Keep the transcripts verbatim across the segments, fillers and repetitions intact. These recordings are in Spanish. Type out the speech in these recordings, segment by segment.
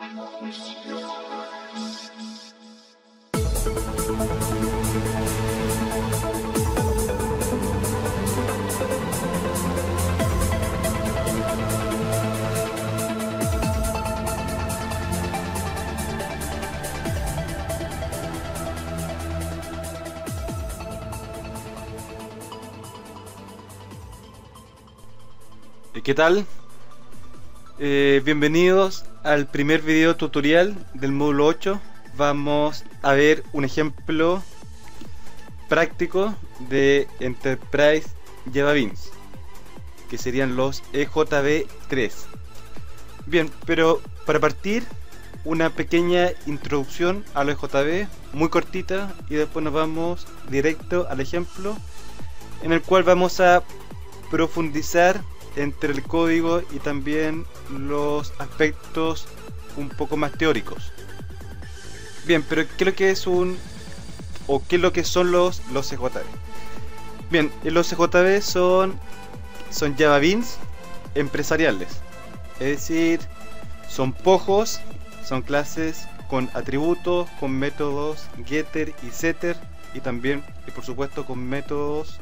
¿Qué tal? Eh, bienvenidos al primer video tutorial del módulo ocho. Vamos a ver un ejemplo práctico de Enterprise Java Beans, que serían los E J B tres. Bien, pero para partir, una pequeña introducción a los E J B, muy cortita, y después nos vamos directo al ejemplo, en el cual vamos a profundizar entre el código y también los aspectos un poco más teóricos. Bien, pero ¿qué es lo que es un o qué es lo que son los los E J B? Bien, los E J B son son Java Beans empresariales, es decir, son pojos, son clases con atributos, con métodos getter y setter, y también, y por supuesto, con métodos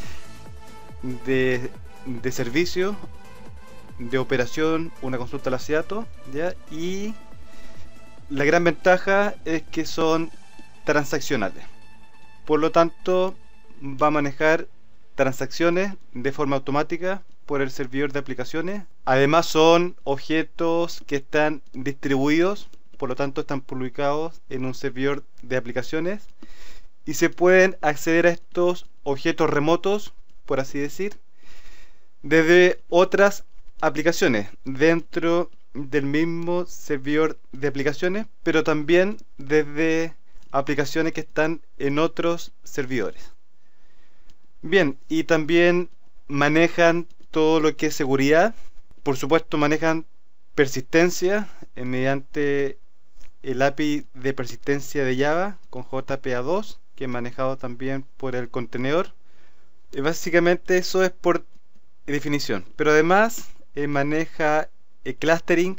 de de servicio, de operación, una consulta al ACIATO, ¿ya? Y la gran ventaja es que son transaccionales, por lo tanto va a manejar transacciones de forma automática por el servidor de aplicaciones. Además son objetos que están distribuidos, por lo tanto están publicados en un servidor de aplicaciones, y se pueden acceder a estos objetos remotos, por así decir, desde otras aplicaciones dentro del mismo servidor de aplicaciones, pero también desde aplicaciones que están en otros servidores. Bien, y también manejan todo lo que es seguridad. Por supuesto, manejan persistencia eh, mediante el A P I de persistencia de Java con J P A dos, que es manejado también por el contenedor. Y básicamente eso es por definición, pero además eh, maneja eh, clustering,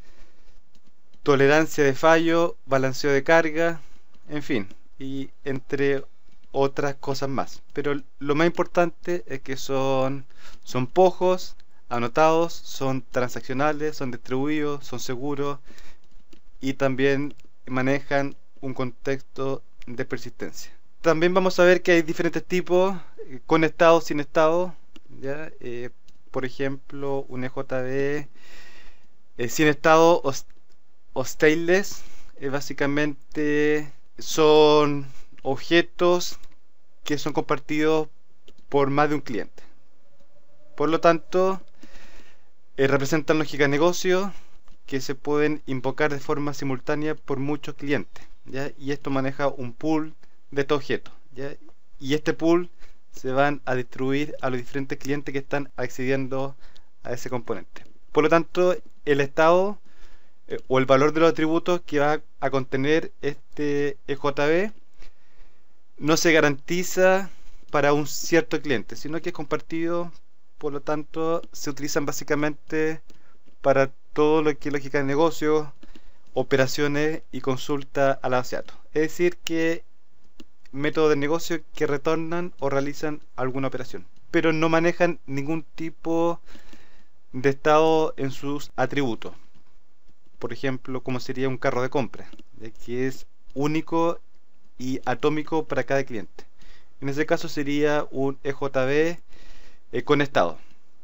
tolerancia de fallo, balanceo de carga, en fin, y entre otras cosas más. Pero lo más importante es que son son pojos, anotados, son transaccionales, son distribuidos, son seguros, y también manejan un contexto de persistencia. También vamos a ver que hay diferentes tipos, eh, con estado, sin estado. ¿Ya? Eh, por ejemplo, un E J B eh, sin estado o, o stateless, eh, básicamente son objetos que son compartidos por más de un cliente. Por lo tanto, eh, representan lógica de negocio que se pueden invocar de forma simultánea por muchos clientes, ¿ya? Y esto maneja un pool de estos objetos, ¿ya? Y este pool se van a distribuir a los diferentes clientes que están accediendo a ese componente. Por lo tanto, el estado eh, o el valor de los atributos que va a contener este E J B no se garantiza para un cierto cliente, sino que es compartido. Por lo tanto, se utilizan básicamente para todo lo que es lógica de negocio, operaciones y consulta al ACIATO. Es decir, que métodos de negocio que retornan o realizan alguna operación, pero no manejan ningún tipo de estado en sus atributos. Por ejemplo, como sería un carro de compra, que es único y atómico para cada cliente. En ese caso sería un E J B eh, con estado.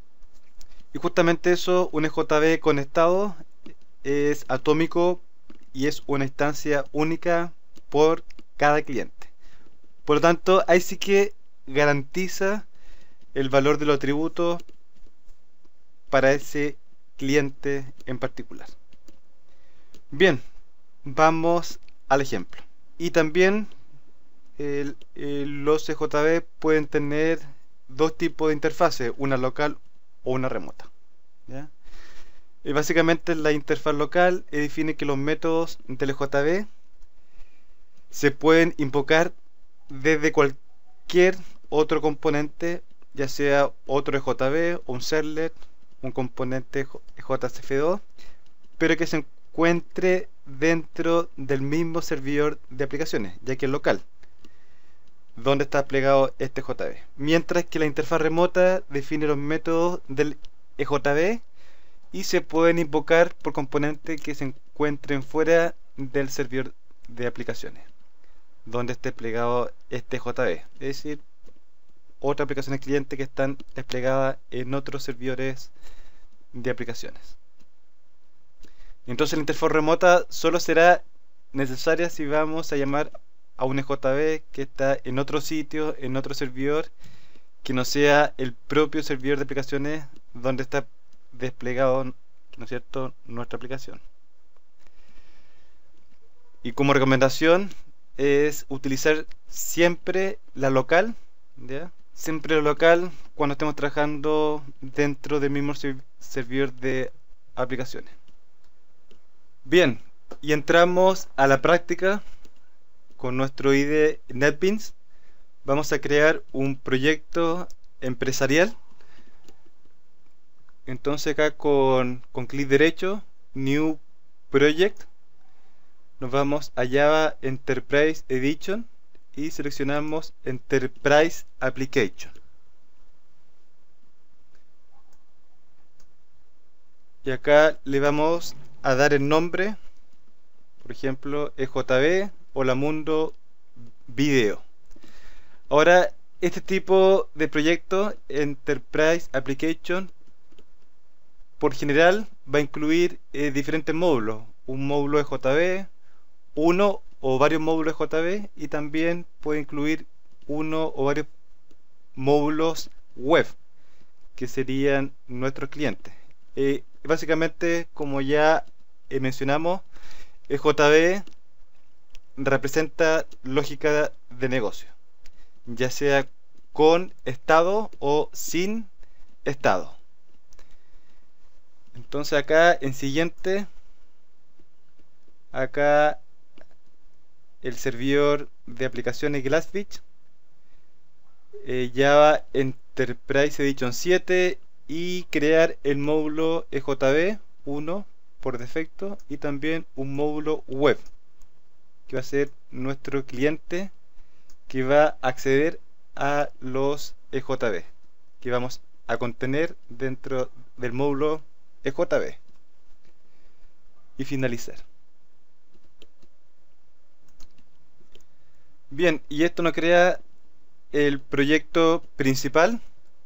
Y justamente eso, un E J B con estado, es atómico y es una instancia única por cada cliente. Por lo tanto, ahí sí que garantiza el valor de los atributos para ese cliente en particular. Bien, vamos al ejemplo. Y también el, el, los E J B pueden tener dos tipos de interfaces, una local o una remota, ¿ya? Y básicamente la interfaz local define que los métodos del E J B se pueden invocar desde cualquier otro componente, ya sea otro E J B o un servlet, un componente J C F dos, pero que se encuentre dentro del mismo servidor de aplicaciones, ya que es local, donde está desplegado este J B. Mientras que la interfaz remota define los métodos del E J B y se pueden invocar por componentes que se encuentren fuera del servidor de aplicaciones, donde esté desplegado este J B. Es decir, otras aplicaciones cliente que están desplegadas en otros servidores de aplicaciones. Entonces la interfaz remota solo será necesaria si vamos a llamar a un E J B que está en otro sitio, en otro servidor, que no sea el propio servidor de aplicaciones donde está desplegado, ¿no es cierto?, nuestra aplicación. Y como recomendación es utilizar siempre la local, ¿ya? Siempre la local cuando estemos trabajando dentro del mismo servidor de aplicaciones. Bien, y entramos a la práctica con nuestro I D E NetBeans. Vamos a crear un proyecto empresarial. Entonces acá con, con clic derecho, New Project, nos vamos a Java Enterprise Edition y seleccionamos Enterprise Application. Y acá le vamos a dar el nombre, por ejemplo, E J B Hola Mundo Video. Ahora, este tipo de proyecto, Enterprise Application, por general va a incluir eh, diferentes módulos, un módulo E J B, uno o varios módulos E J B, y también puede incluir uno o varios módulos web, que serían nuestros clientes. Eh, básicamente, como ya eh, mencionamos, E J B representa lógica de negocio, ya sea con estado o sin estado. Entonces acá en siguiente, acá el servidor de aplicaciones Glassfish, eh, Java Enterprise Edition siete, y crear el módulo E J B uno por defecto, y también un módulo web que va a ser nuestro cliente que va a acceder a los E J B que vamos a contener dentro del módulo E J B. Y finalizar. Bien, y esto nos crea el proyecto principal,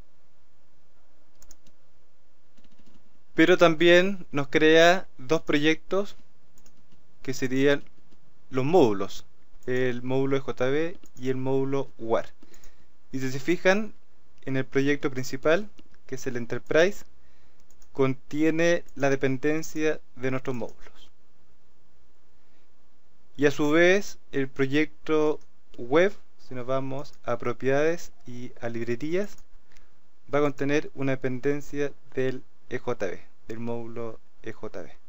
pero también nos crea dos proyectos que serían los módulos, el módulo E J B y el módulo W A R. Y si se fijan, en el proyecto principal, que es el Enterprise, contiene la dependencia de nuestros módulos. Y a su vez, el proyecto web, si nos vamos a propiedades y a librerías, va a contener una dependencia del E J B, del módulo E J B.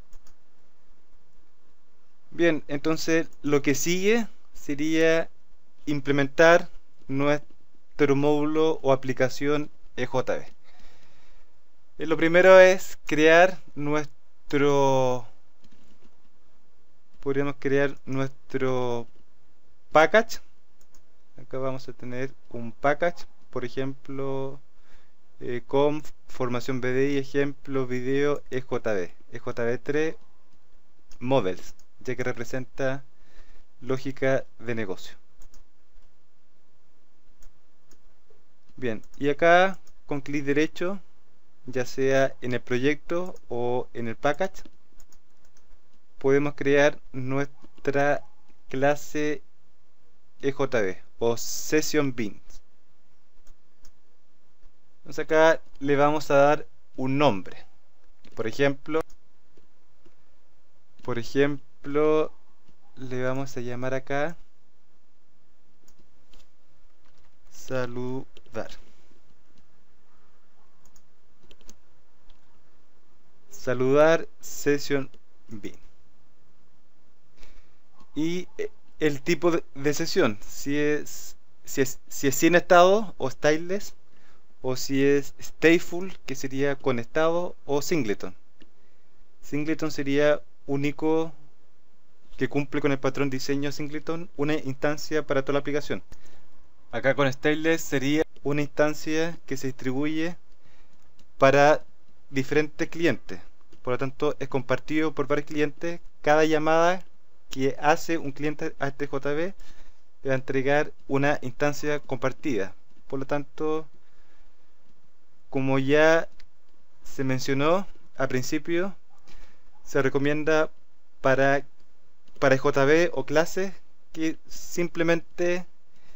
Bien, entonces lo que sigue sería implementar nuestro módulo o aplicación E J B. Eh, Lo primero es crear nuestro, podríamos crear nuestro package. Acá vamos a tener un package, por ejemplo, eh, conf, formación B D I, ejemplo, video, E J B, E J B tres, models, ya que representa lógica de negocio. Bien, y acá con clic derecho, ya sea en el proyecto o en el package, podemos crear nuestra clase E J B o Session Beans. Entonces acá le vamos a dar un nombre. Por ejemplo, por ejemplo, le vamos a llamar acá saludar. Saludar Session Bean. Y el tipo de, de sesión, si es, si es si es sin estado o stateless, o si es stateful, que sería con estado, o singleton. Singleton sería único que cumple con el patrón diseño singleton, una instancia para toda la aplicación. Acá con stateless sería una instancia que se distribuye para diferentes clientes. Por lo tanto, es compartido por varios clientes. Cada llamada que hace un cliente a este J B le va a entregar una instancia compartida. Por lo tanto, como ya se mencionó al principio, se recomienda para, para J B o clases que simplemente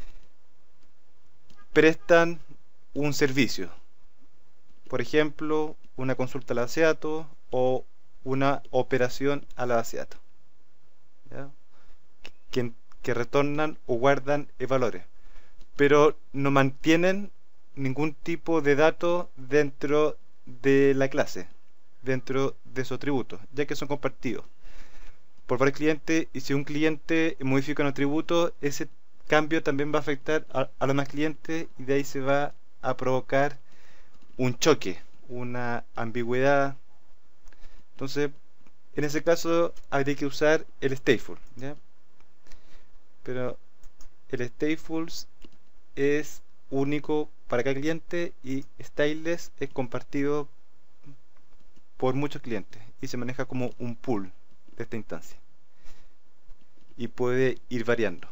prestan un servicio. Por ejemplo, una consulta a la base de datos o una operación a la base de datos, ¿ya? Que, que retornan o guardan valores, pero no mantienen ningún tipo de datos dentro de la clase, dentro de su atributo, ya que son compartidos por varios clientes, y si un cliente modifica un atributo, ese cambio también va a afectar a, a los demás clientes, y de ahí se va a provocar un choque, una ambigüedad. Entonces, en ese caso habría que usar el stateful, ¿ya? Pero el stateful es único para cada cliente y stateless es compartido por muchos clientes y se maneja como un pool de esta instancia y puede ir variando.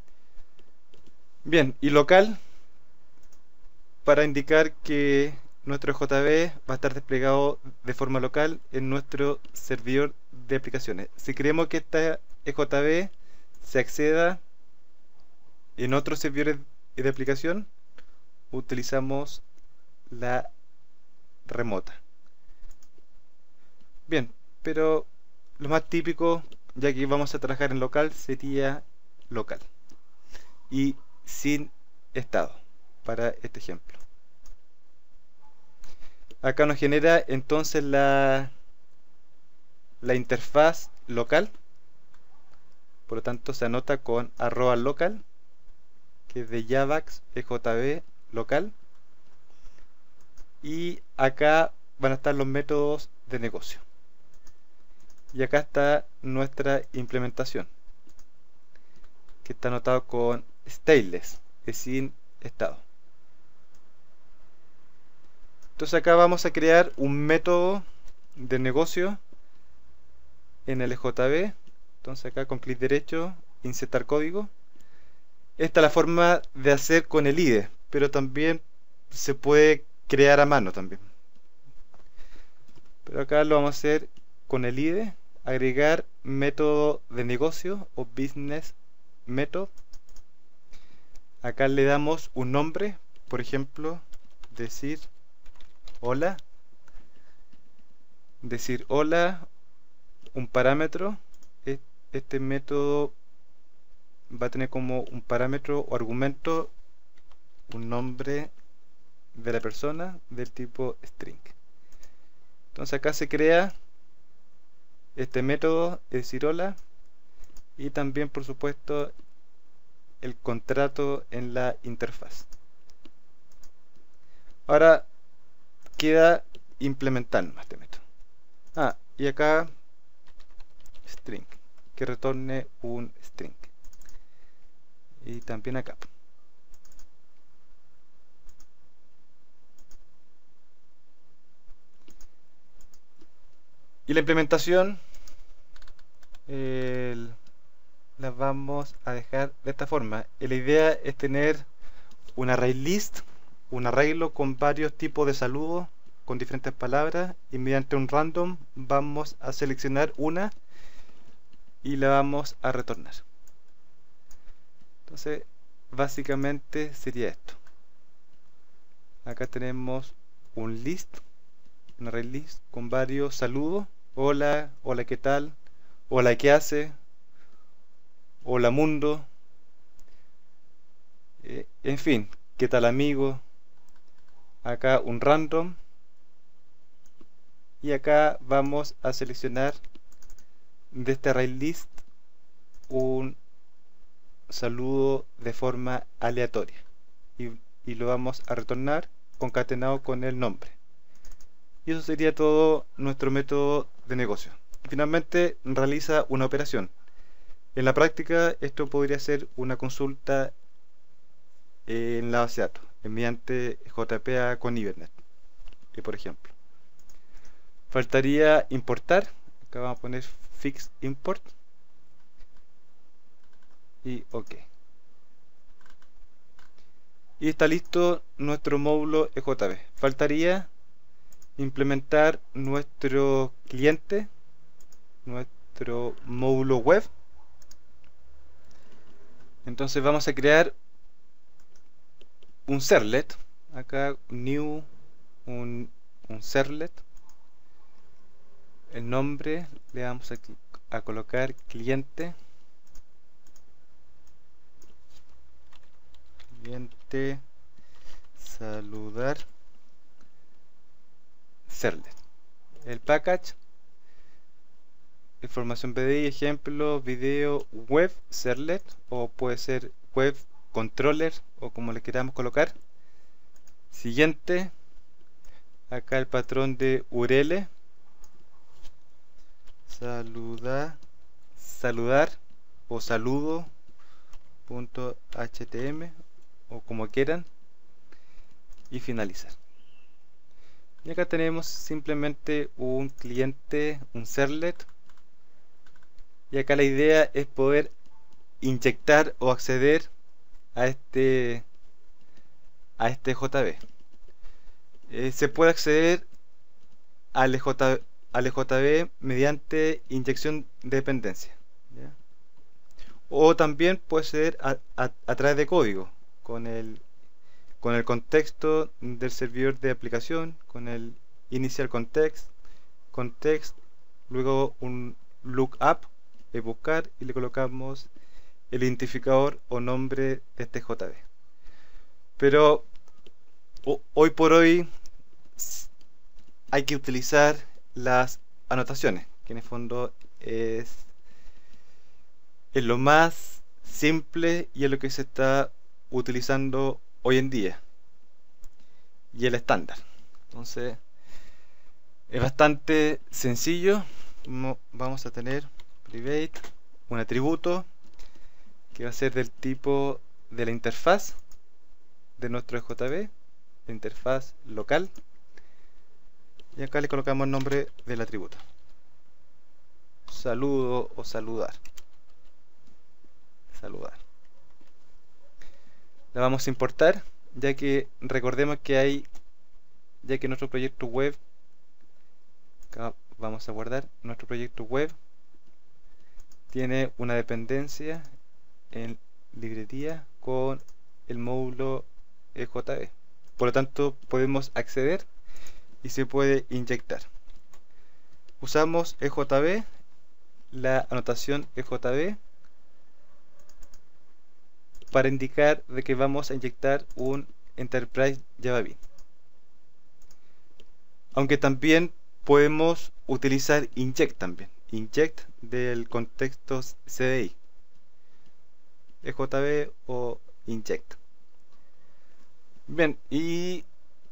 Bien, y local, para indicar que nuestro J B va a estar desplegado de forma local en nuestro servidor de aplicaciones. Si queremos que esta J B se acceda en otros servidores de aplicación, utilizamos la remota. Bien, pero lo más típico, ya que vamos a trabajar en local, sería local y sin estado para este ejemplo. Acá nos genera entonces la, la interfaz local, por lo tanto se anota con arroba local, que es de Javax E J B local, y acá van a estar los métodos de negocio, y acá está nuestra implementación, que está anotado con stateless, es sin estado. Entonces acá vamos a crear un método de negocio en el J B. Entonces acá con clic derecho, insertar código. Esta es la forma de hacer con el I D E, pero también se puede crear a mano también. Pero acá lo vamos a hacer con el I D E, agregar método de negocio o business method. Acá le damos un nombre, por ejemplo, decir hola, decir hola, un parámetro. Este método va a tener como un parámetro o argumento un nombre de la persona del tipo string. Entonces acá se crea este método, es decir hola, y también por supuesto el contrato en la interfaz. Ahora queda implementar más este método. Ah, y acá string, que retorne un string. Y también acá. Y la implementación el, la vamos a dejar de esta forma. Y la idea es tener un array list, un arreglo con varios tipos de saludos con diferentes palabras, y mediante un random vamos a seleccionar una y la vamos a retornar. Entonces básicamente sería esto. Acá tenemos un list, un array list con varios saludos. Hola, hola, ¿qué tal? Hola, ¿qué hace? Hola, mundo. Eh, en fin, ¿qué tal, amigo? Acá un random. Y acá vamos a seleccionar de este array list un saludo de forma aleatoria. Y, y lo vamos a retornar concatenado con el nombre. Y eso sería todo nuestro método de negocio. finalmente realiza una operación. En la práctica esto podría ser una consulta en la base de datos mediante J P A con Hibernate, por ejemplo. Faltaría importar. Acá vamos a poner fix import y OK. Y está listo nuestro módulo E J B. Faltaría implementar nuestro cliente, nuestro módulo web. Entonces vamos a crear un servlet. Acá new, un, un servlet. El nombre le vamos a, a colocar cliente. Cliente saludar servlet. El package, información P D I, ejemplo, video, web, servlet, o puede ser web controller, o como le queramos colocar. Siguiente, acá el patrón de U R L, saluda, saludar o saludo punto H T M o como quieran, y finalizar. Y acá tenemos simplemente un cliente, un servlet, y acá la idea es poder inyectar o acceder a este a este J B. Eh, se puede acceder al, J, al J B mediante inyección de dependencia, ¿ya? O también puede ser a, a, a través de código, con el con el contexto del servidor de aplicación, con el initial context, context, luego un lookup, es buscar, y le colocamos el identificador o nombre de este J B. Pero hoy por hoy hay que utilizar las anotaciones, que en el fondo es, es lo más simple y es lo que se está utilizando hoy en día y el estándar. Entonces es bastante sencillo. Vamos a tener private, un atributo que va a ser del tipo de la interfaz de nuestro J B, la interfaz local, y acá le colocamos el nombre del atributo, saludo o saludar, saludar. La vamos a importar, ya que recordemos que hay, ya que nuestro proyecto web, acá vamos a guardar, nuestro proyecto web tiene una dependencia en librería con el módulo E J B. Por lo tanto, podemos acceder y se puede inyectar. Usamos E J B, la anotación E J B, para indicar de que vamos a inyectar un Enterprise Java Bean. Aunque también podemos utilizar inject también, inject del contexto C D I, E J B o inject. Bien, y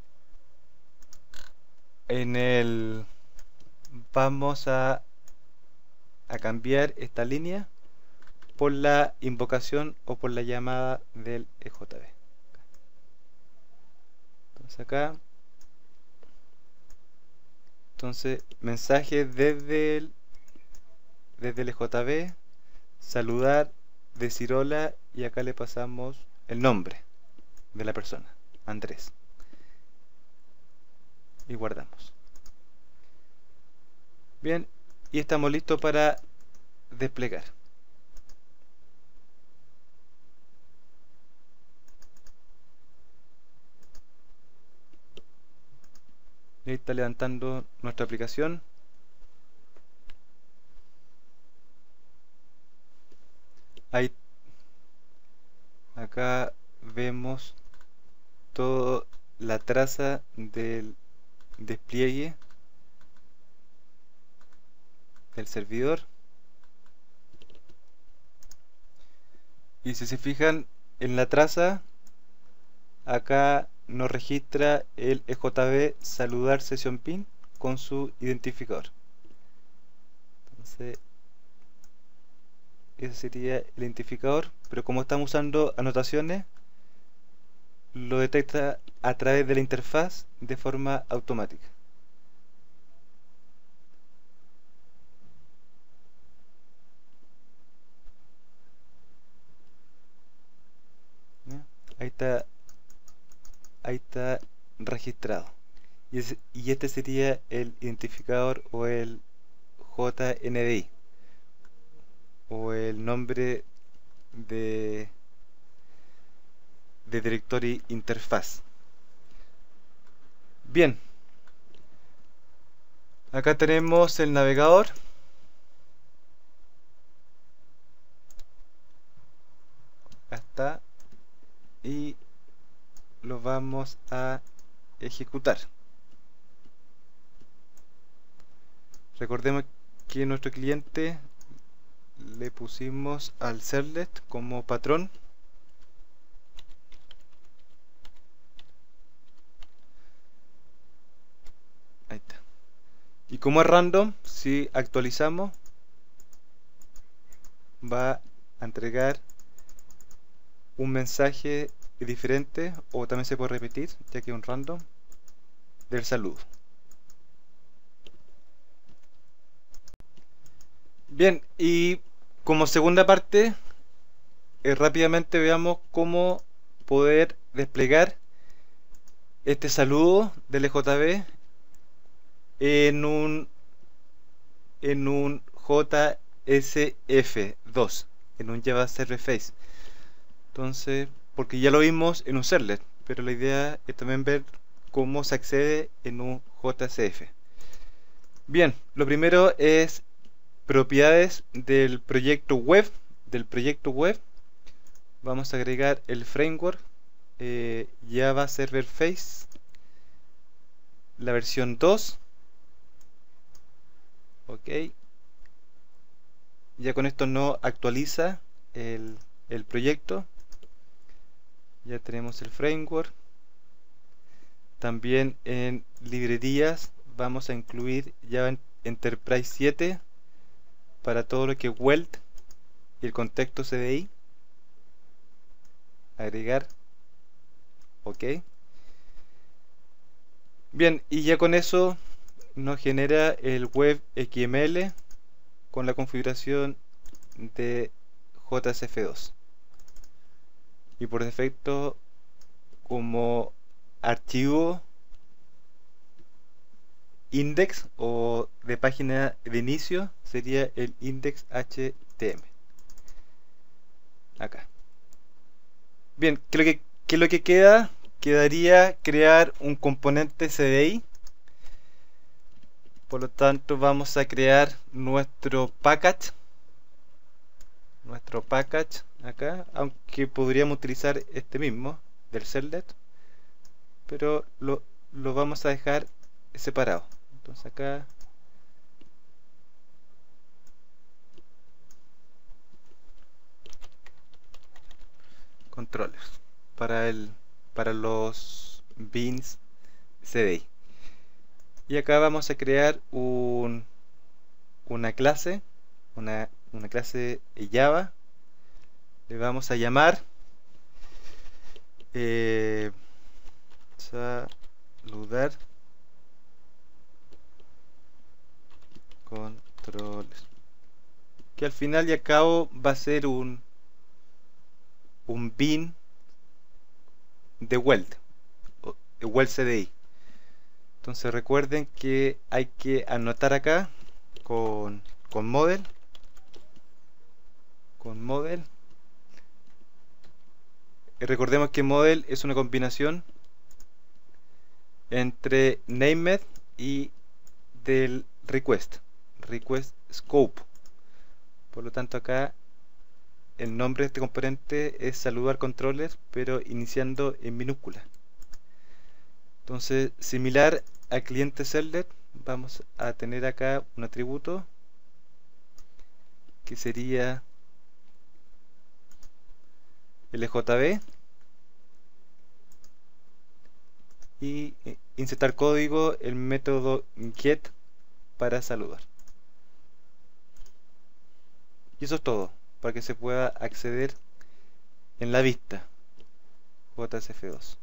en el vamos a, a cambiar esta línea por la invocación o por la llamada del E J B. Entonces acá, entonces mensaje desde el, desde el E J B, saludar, decir hola, y acá le pasamos el nombre de la persona, Andrés, y guardamos. Bien, y estamos listos para desplegar. Ahí está levantando nuestra aplicación. Ahí, acá vemos toda la traza del despliegue del servidor. Y si se fijan en la traza, acá nos registra el E J B saludar session pin con su identificador. Entonces, ese sería el identificador, pero como estamos usando anotaciones, lo detecta a través de la interfaz de forma automática. ¿Ya? Ahí está, ahí está registrado. Y, ese- y este sería el identificador o el J N D I o el nombre de, de directory interfaz. Bien, acá tenemos el navegador. Acá está. Y lo vamos a ejecutar. Recordemos que nuestro cliente le pusimos al servlet como patrón. Ahí está. Y como es random, si actualizamos, va a entregar un mensaje diferente, o también se puede repetir, ya que es un random, del saludo. Bien, y como segunda parte, eh, rápidamente veamos cómo poder desplegar este saludo del E J B en un en un J S F dos, en un Java Server Face. Entonces, porque ya lo vimos en un servlet, pero la idea es también ver cómo se accede en un J S F. Bien, lo primero es propiedades del proyecto web. Del proyecto web vamos a agregar el framework eh, Java Server Face, la versión dos. Ok, ya con esto no actualiza el, el proyecto. Ya tenemos el framework. También en librerías vamos a incluir Java Enterprise siete para todo lo que es Weld y el contexto C D I. Agregar. Ok. Bien, y ya con eso nos genera el web X M L con la configuración de J S F dos. Y por defecto, como archivo index o de página de inicio, sería el index H T M. Acá. Bien, ¿qué es lo que, qué es lo que queda? Quedaría crear un componente C D I. Por lo tanto, vamos a crear nuestro package. Nuestro package acá, aunque podríamos utilizar este mismo del servlet, pero lo, lo vamos a dejar separado. Entonces acá controllers para el para los beans C D I. Y acá vamos a crear un, una clase, una, una clase Java. Le vamos a llamar eh, saludar controles, que al final y al cabo va a ser un un bin de Weld, o- Weld C D I. Entonces recuerden que hay que anotar acá con, con model, con model. Y recordemos que model es una combinación entre named y del request, request scope. Por lo tanto acá el nombre de este componente es saludar controller, pero iniciando en minúscula. Entonces, similar al cliente servlet, vamos a tener acá un atributo que sería L J B y eh, insertar código el método get para saludar. Y eso es todo, para que se pueda acceder en la vista J S F dos.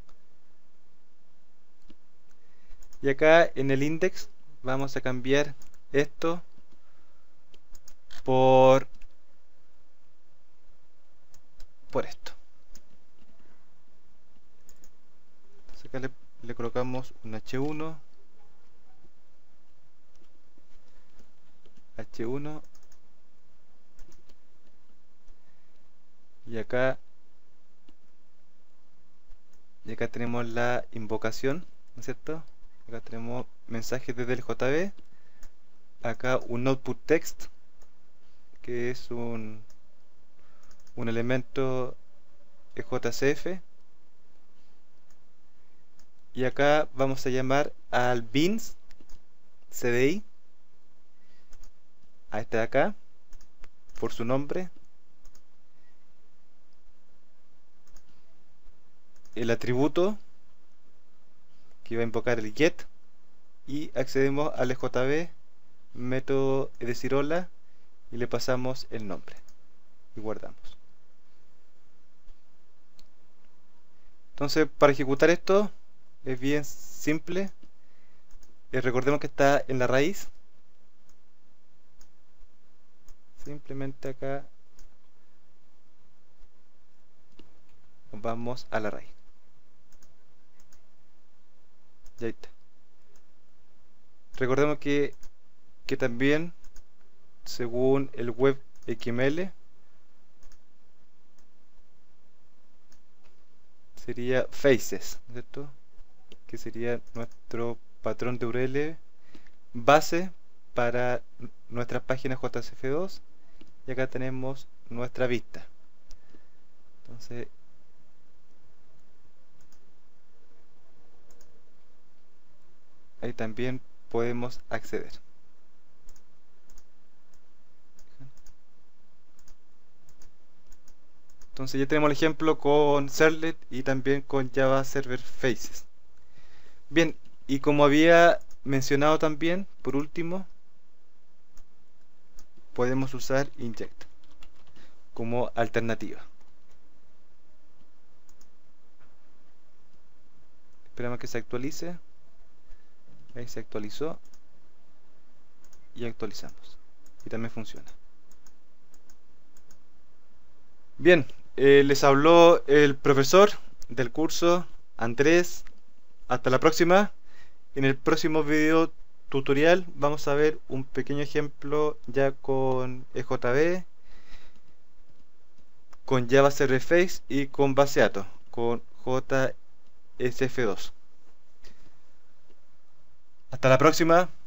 Y acá en el index vamos a cambiar esto por por esto. Entonces acá le, le colocamos un H uno, H uno, y acá y acá tenemos la invocación, ¿no es cierto? Acá tenemos mensajes desde el J B, acá un output text, que es un un elemento J C F, y acá vamos a llamar al beans C D I, a este de acá, por su nombre, el atributo que va a invocar el get, y accedemos al E J B, método es decir hola, y le pasamos el nombre y guardamos. Entonces, para ejecutar esto es bien simple. Eh, recordemos que está en la raíz. Simplemente acá vamos a la raíz. Ya está. Recordemos que, que también, según el web X M L, sería faces, ¿cierto? Que sería nuestro patrón de U R L base para nuestras páginas J S F dos, y acá tenemos nuestra vista. Entonces ahí también podemos acceder. Entonces ya tenemos el ejemplo con Servlet y también con Java Server Faces. Bien, y como había mencionado también, por último, podemos usar inject como alternativa. Esperamos que se actualice. Ahí se actualizó y actualizamos, y también funciona. Bien, eh, les habló el profesor del curso, Andrés. Hasta la próxima. En el próximo video tutorial vamos a ver un pequeño ejemplo ya con E J B, con Java Server Face y con Baseato, con J S F dos. Hasta la próxima.